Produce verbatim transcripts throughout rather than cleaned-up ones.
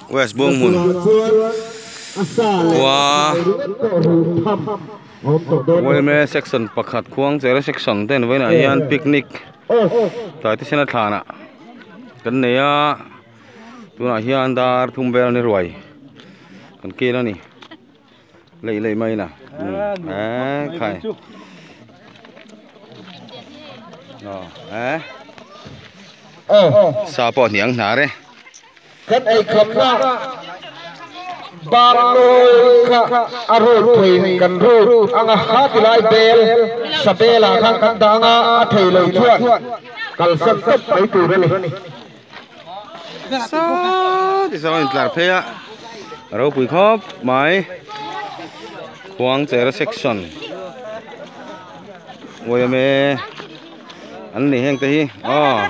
West Bung Mun qua với mấy section pakhat khuang zero section tên với này yan picnic tại thế nào thà nè cái này á tụi này hiền dar thùng bèo này rồi còn kia đó nè lấy lấy mây nè à khai à sao bỏ niang nà đấy cái này không ra ba lôi ka arul thầy cần ru ang hát lại bel sabe là khang khang đang a thầy lời chuan kal sat sat mấy từ đây này sao thì sao anh làm thế ạ rồi bùi khóc máy khoang zero section ngồi mẹ anh này hang tây à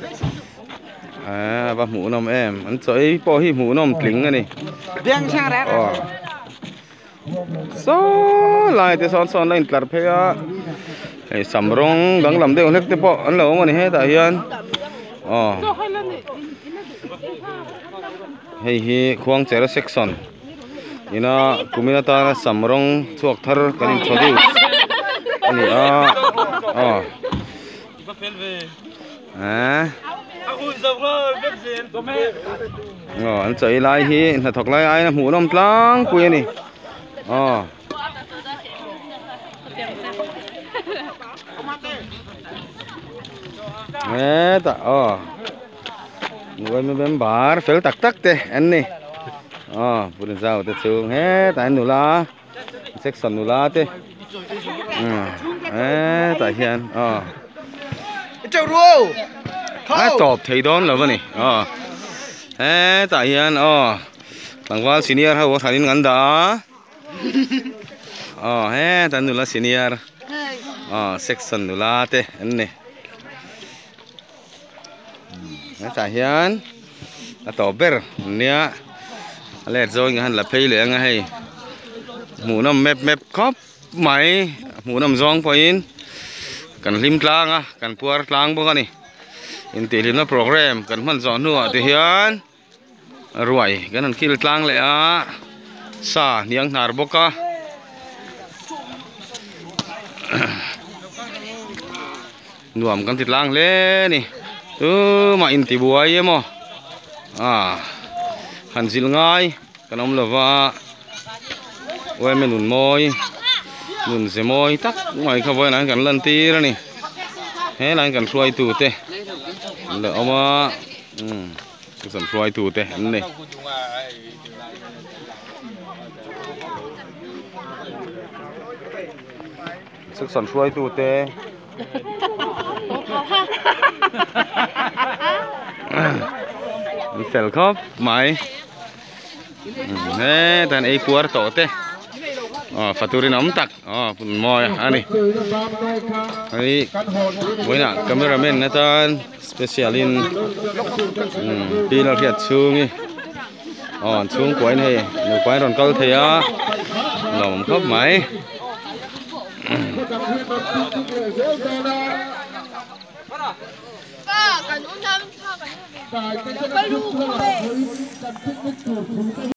à ba mũ nôm em anh chơi bỏ hi mũ nôm kính này Biang sang đấy. ờ số lại thì son son lên làm thế ạ cái sắm rong đang làm đều hết cái bộ anh lâu mà này hết tại hiện ờ hay hi khoang zero section ina kumina ta sắm rong chuộc thar cái này cho đi anh à ờ à ờ anh chạy lại hi là thọc lại ai là mũ nôm lăng quê này ờ nè ta ờ người mới bấm bar phèo tắc tắc thế anh này ờ buồn sao thế xuống hết tại nụ la section nụ la thế ừ hết tại hiện ờ Châu rùa. à top thấy đón là vậy này ờ hết tại hiện ờ bằng qua senior hay what thành ngắn đó ờ hết tại nụ la senior ờ section nụ la thế anh này tại hiện là tổ bер nè lẹt rồi ngân là pay lệ ngay hay mũ nằm mép mép khóc máy mũ nằm giông phải cần lim lang à cần puar lang bông này in tiền lim nó program cần man gió nữa thì hiện rồi cái này kill lang lệ à sa niang nar boka nuam kan thịt lang lệ nè ừ mà in tì buai em à à hành zil ngay cái ông là va quay mình nụn môi nụn xe môi tắc mày không phải là cần lần tì ra nè thế là cần xuôi tủ tê là ông à ừ cần xuôi tủ tê anh này sức sản xuôi tủ tê phèo khóc máy nè thằng ấy cuốn tổ tê ờ phát turi nắm tắc ờ mồi anh này ấy với nè cameraman nè ta special in pin là thiệt xuống đi ờ xuống quay này nhiều quay còn câu thì á lòng khóc máy Cả cả nút năm, cả cái cái cái